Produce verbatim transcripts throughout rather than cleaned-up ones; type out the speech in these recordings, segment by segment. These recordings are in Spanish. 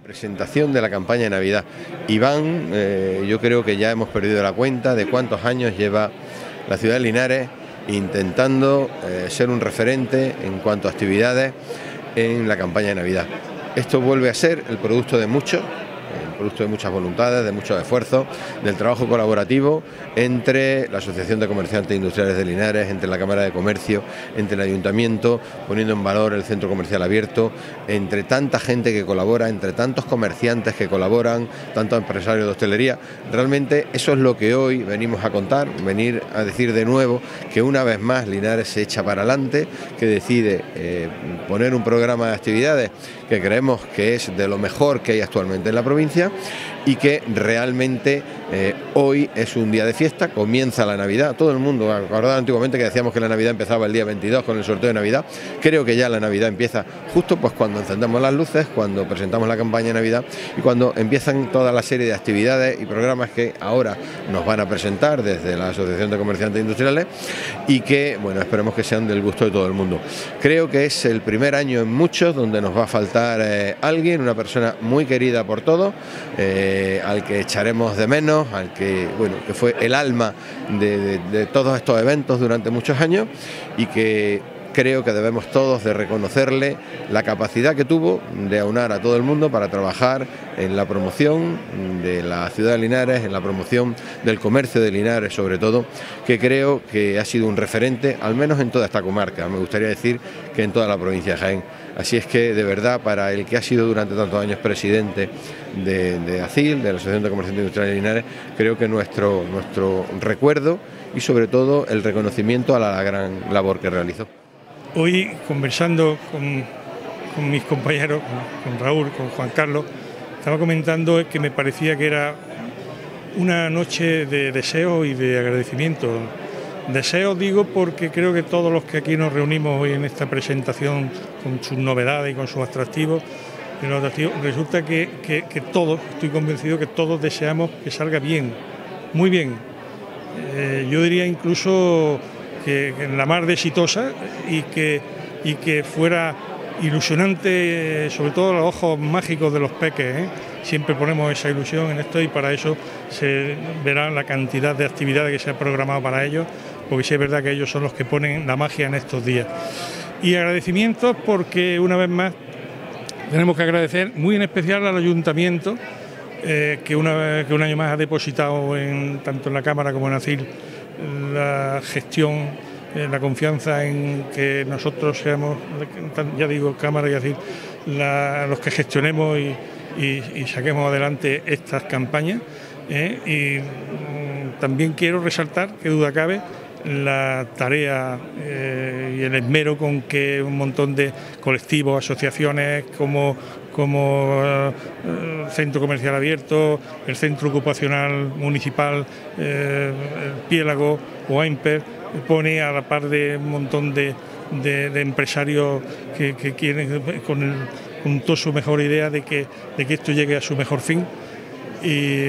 presentación de la campaña de Navidad. Iván, eh, yo creo que ya hemos perdido la cuenta de cuántos años lleva la ciudad de Linares intentando eh, ser un referente en cuanto a actividades en la campaña de Navidad. Esto vuelve a ser el producto de muchos, el producto de muchas voluntades, de muchos esfuerzos, del trabajo colaborativo entre la Asociación de Comerciantes Industriales de Linares, entre la Cámara de Comercio, entre el Ayuntamiento, poniendo en valor el Centro Comercial Abierto, entre tanta gente que colabora, entre tantos comerciantes que colaboran, tantos empresarios de hostelería. Realmente eso es lo que hoy venimos a contar, venir a decir de nuevo que una vez más Linares se echa para adelante, que decide eh, poner un programa de actividades que creemos que es de lo mejor que hay actualmente en la provincia y que realmente eh, hoy es un día de fiesta, comienza la Navidad, todo el mundo, acordad antiguamente que decíamos que la Navidad empezaba el día veintidós con el sorteo de Navidad, creo que ya la Navidad empieza justo pues cuando encendemos las luces, cuando presentamos la campaña de Navidad y cuando empiezan toda la serie de actividades y programas que ahora nos van a presentar desde la Asociación de Comerciantes Industriales y que, bueno, esperemos que sean del gusto de todo el mundo. Creo que es el primer año en muchos donde nos va a faltar eh, alguien, una persona muy querida por todos, eh, al que echaremos de menos, al que, bueno, que fue el alma de, de, de todos estos eventos durante muchos años y que creo que debemos todos de reconocerle la capacidad que tuvo de aunar a todo el mundo para trabajar en la promoción de la ciudad de Linares, en la promoción del comercio de Linares sobre todo, que creo que ha sido un referente, al menos en toda esta comarca, me gustaría decir que en toda la provincia de Jaén. Así es que, de verdad, para el que ha sido durante tantos años presidente de, de ACIL, de la Asociación de Comerciantes Industriales de Linares, creo que nuestro, nuestro recuerdo y sobre todo el reconocimiento a la gran labor que realizó. Hoy, conversando con, con mis compañeros, con, con Raúl, con Juan Carlos, estaba comentando que me parecía que era una noche de deseo y de agradecimiento. Deseo digo porque creo que todos los que aquí nos reunimos hoy en esta presentación con sus novedades y con sus atractivos, resulta que, que, que todos, estoy convencido que todos deseamos que salga bien, muy bien. Eh, yo diría incluso que, que en la mar de exitosa y que, y que fuera ilusionante, sobre todo los ojos mágicos de los peques, ¿eh? Siempre ponemos esa ilusión en esto y para eso se verá la cantidad de actividades que se ha programado para ellos, porque sí es verdad que ellos son los que ponen la magia en estos días. Y agradecimientos porque una vez más tenemos que agradecer muy en especial al Ayuntamiento eh, que, una, que un año más ha depositado en, tanto en la Cámara como en ACIL la gestión, eh, la confianza en que nosotros seamos, ya digo, Cámara y ACIL, la, los que gestionemos y Y, y saquemos adelante estas campañas ¿eh? Y mm, también quiero resaltar, que duda cabe, la tarea eh, y el esmero con que un montón de colectivos, asociaciones como, como eh, el Centro Comercial Abierto, el Centro Ocupacional Municipal, eh, el Piélago o AIMPER pone a la par de un montón de, de, de empresarios que, que quieren con el con toda su mejor idea de que, de que esto llegue a su mejor fin y,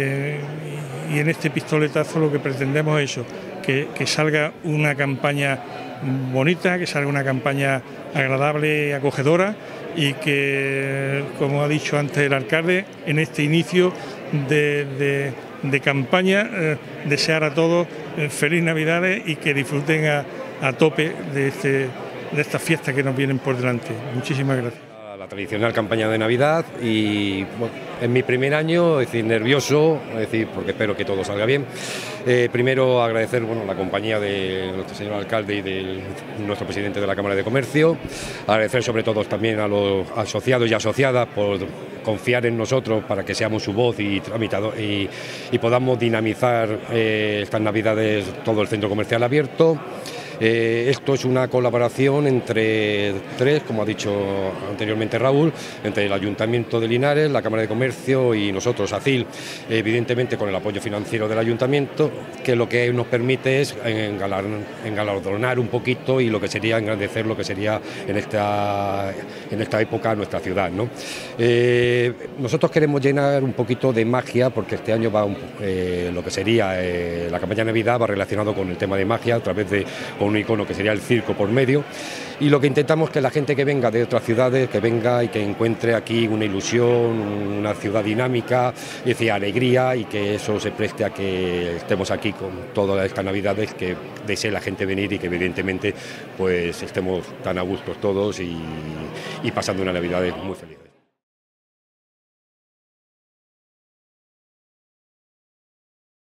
y en este pistoletazo lo que pretendemos es eso, que, que salga una campaña bonita, que salga una campaña agradable, acogedora y que, como ha dicho antes el alcalde, en este inicio de, de, de campaña eh, desear a todos eh, feliz Navidades y que disfruten a, a tope de, este, de estas fiestas que nos vienen por delante. Muchísimas gracias. La tradicional campaña de Navidad y bueno, en mi primer año, es decir, nervioso, es decir, porque espero que todo salga bien. Eh, primero agradecer bueno, la compañía de nuestro señor alcalde y de nuestro presidente de la Cámara de Comercio, agradecer sobre todo también a los asociados y asociadas por confiar en nosotros para que seamos su voz y, tramitado, y, y podamos dinamizar eh, estas Navidades todo el Centro Comercial Abierto. Eh, esto es una colaboración entre tres, como ha dicho anteriormente Raúl, entre el Ayuntamiento de Linares, la Cámara de Comercio y nosotros, ACIL, evidentemente con el apoyo financiero del Ayuntamiento, que lo que nos permite es engalardonar un poquito y lo que sería engrandecer lo que sería en esta, en esta época nuestra ciudad, ¿no? Eh, nosotros queremos llenar un poquito de magia porque este año va un, eh, lo que sería eh, la campaña de Navidad va relacionado con el tema de magia a través de con un icono que sería el circo por medio, y lo que intentamos es que la gente que venga de otras ciudades, que venga y que encuentre aquí una ilusión, una ciudad dinámica, es decir, alegría, y que eso se preste a que estemos aquí con todas estas navidades, que desee la gente venir y que evidentemente pues estemos tan a gusto todos y, y pasando una Navidad muy feliz.